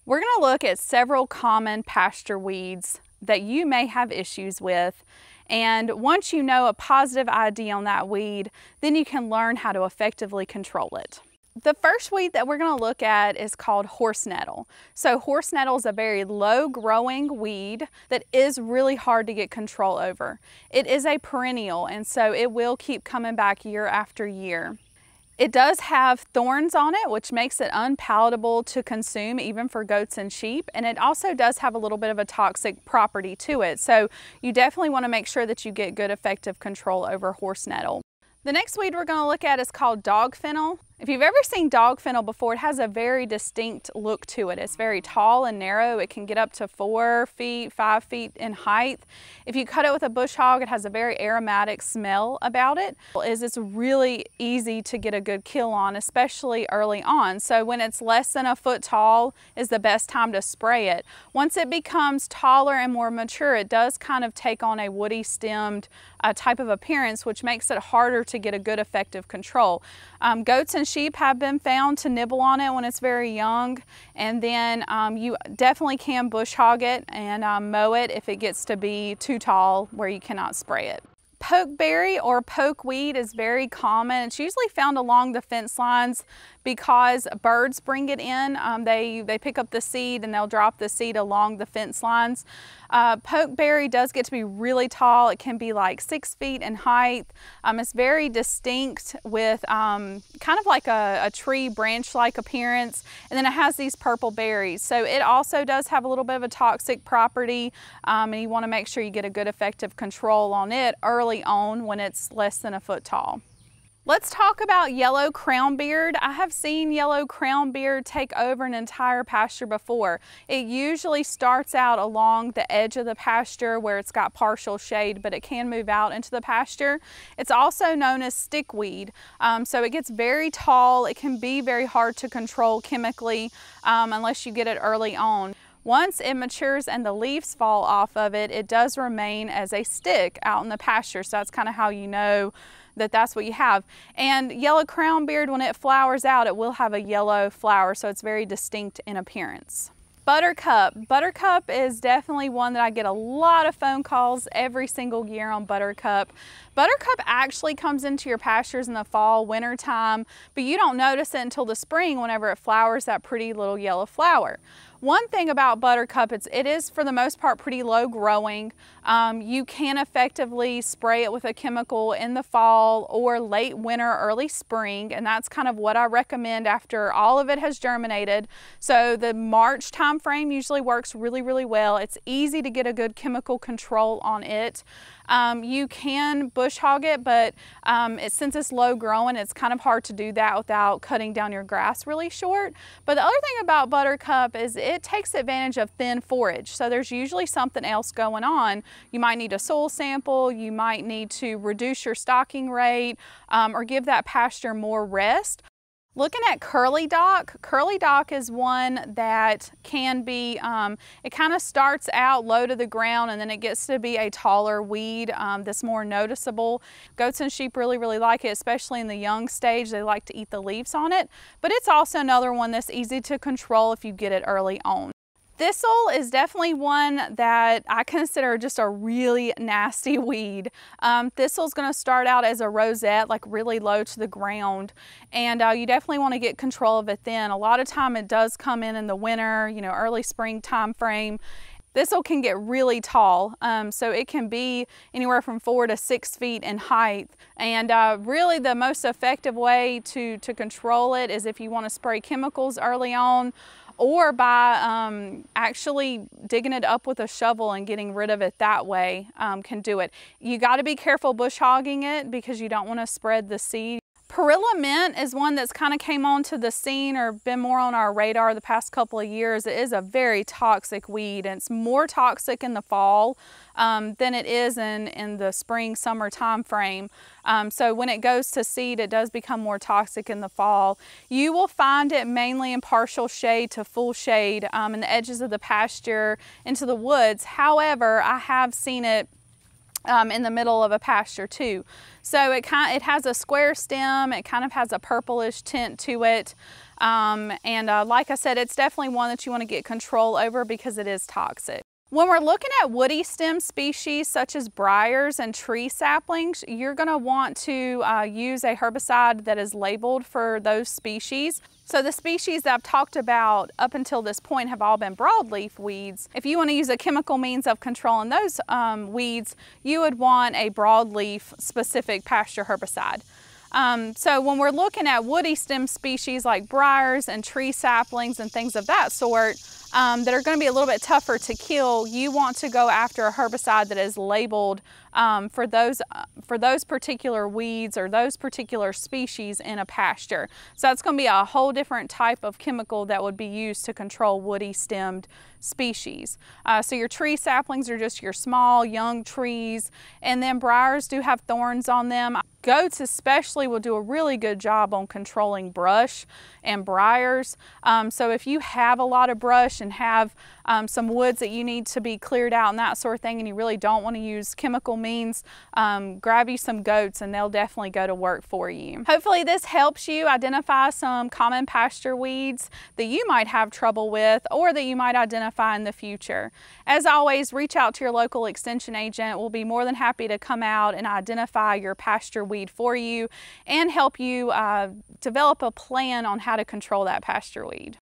We're going to look at several common pasture weeds that you may have issues with. And once you know a positive ID on that weed, then you can learn how to effectively control it. The first weed that we're going to look at is called horse nettle. So horse nettle is a very low growing weed that is really hard to get control over. It is a perennial, and so it will keep coming back year after year. It does have thorns on it, which makes it unpalatable to consume even for goats and sheep. And it also does have a little bit of a toxic property to it. So you definitely want to make sure that you get good effective control over horse nettle. The next weed we're going to look at is called dog fennel. If you've ever seen dog fennel before, it has a very distinct look to it. It's very tall and narrow. It can get up to 4 feet, 5 feet in height. If you cut it with a bush hog, it has a very aromatic smell about it. It's really easy to get a good kill on, especially early on. So when it's less than a foot tall is the best time to spray it. Once it becomes taller and more mature, it does kind of take on a woody stemmed type of appearance, which makes it harder to get a good effective control. Goats and sheep have been found to nibble on it when it's very young, and then you definitely can bush hog it and mow it if it gets to be too tall where you cannot spray it. Pokeberry or pokeweed is very common. It's usually found along the fence lines because birds bring it in. They pick up the seed and they'll drop the seed along the fence lines. Pokeberry does get to be really tall. It can be like 6 feet in height. It's very distinct with kind of like a tree branch-like appearance, and then it has these purple berries. So it also does have a little bit of a toxic property, and you want to make sure you get a good effective control on it early on when it's less than a foot tall. Let's talk about yellow crownbeard. I have seen yellow crownbeard take over an entire pasture before. It usually starts out along the edge of the pasture where it's got partial shade, but it can move out into the pasture. It's also known as stickweed. So it gets very tall. It can be very hard to control chemically unless you get it early on. Once it matures and the leaves fall off of it, it does remain as a stick out in the pasture. So that's kind of how you know that that's what you have. And yellow crownbeard, when it flowers out, it will have a yellow flower, so it's very distinct in appearance. Buttercup. Buttercup is definitely one that I get a lot of phone calls every single year on Buttercup. Buttercup actually comes into your pastures in the fall, winter time, but you don't notice it until the spring whenever it flowers that pretty little yellow flower. One thing about Buttercup, it is for the most part pretty low growing. You can effectively spray it with a chemical in the fall or late winter, early spring, and that's kind of what I recommend after all of it has germinated. So the March time frame usually works really, really well. It's easy to get a good chemical control on it. You can bush hog it, but since it's low growing, it's kind of hard to do that without cutting down your grass really short. But the other thing about Buttercup is it takes advantage of thin forage. So there's usually something else going on. You might need a soil sample, you might need to reduce your stocking rate, or give that pasture more rest. Looking at curly dock is one that can be, it kind of starts out low to the ground and then it gets to be a taller weed that's more noticeable. Goats and sheep really, really like it, especially in the young stage. They like to eat the leaves on it, but it's also another one that's easy to control if you get it early on. Thistle is definitely one that I consider just a really nasty weed. Thistle is going to start out as a rosette, like really low to the ground, and you definitely want to get control of it then. A lot of time it does come in the winter, you know, early spring time frame. Thistle can get really tall, so it can be anywhere from 4 to 6 feet in height. And really the most effective way to control it is if you want to spray chemicals early on, or by actually digging it up with a shovel and getting rid of it that way can do it. You got to be careful bush hogging it because you don't want to spread the seed. Perilla Mint is one that's kind of came onto the scene or been more on our radar the past couple of years. It is a very toxic weed, and it's more toxic in the fall than it is in the spring, summer time frame. So when it goes to seed, it does become more toxic in the fall. You will find it mainly in partial shade to full shade in the edges of the pasture into the woods. However, I have seen it in the middle of a pasture too. So it has a square stem, it kind of has a purplish tint to it. Like I said, it's definitely one that you want to get control over because it is toxic. When we're looking at woody stem species such as briars and tree saplings, you're going to want to use a herbicide that is labeled for those species. So the species that I've talked about up until this point have all been broadleaf weeds. If you want to use a chemical means of controlling those weeds, you would want a broadleaf specific pasture herbicide. So when we're looking at woody stem species like briars and tree saplings and things of that sort, that are going to be a little bit tougher to kill, you want to go after a herbicide that is labeled for those particular weeds or those particular species in a pasture. So that's going to be a whole different type of chemical that would be used to control woody stemmed species. So your tree saplings are just your small young trees, and then briars do have thorns on them. Goats especially will do a really good job on controlling brush and briars. So if you have a lot of brush and have some woods that you need to be cleared out and that sort of thing, and you really don't want to use chemical means, grab you some goats and they'll definitely go to work for you. Hopefully this helps you identify some common pasture weeds that you might have trouble with or that you might identify in the future. As always, reach out to your local extension agent. We'll be more than happy to come out and identify your pasture weed for you and help you develop a plan on how to control that pasture weed.